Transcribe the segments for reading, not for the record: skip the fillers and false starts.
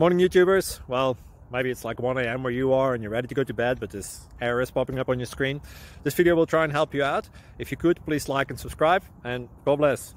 Morning YouTubers. Well, maybe it's like 1 a.m. where you are and you're ready to go to bed, but this error is popping up on your screen. This video will try and help you out. If you could, please like and subscribe, and God bless.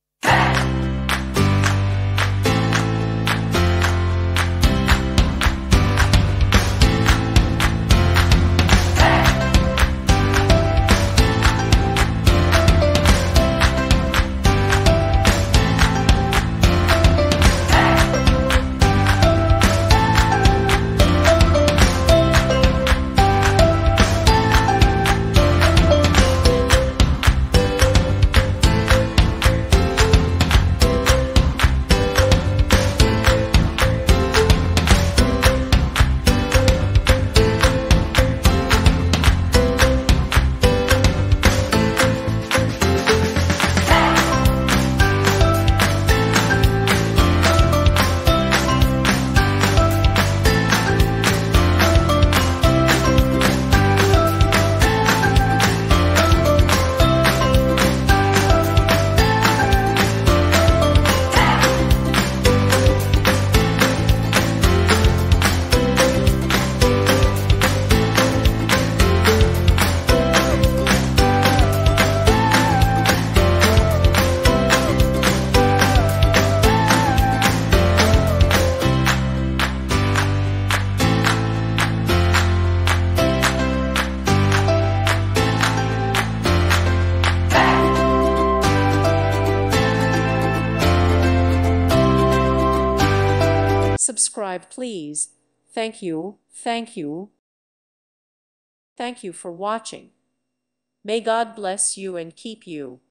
Subscribe, please. Thank you, thank you. Thank you for watching. May God bless you and keep you.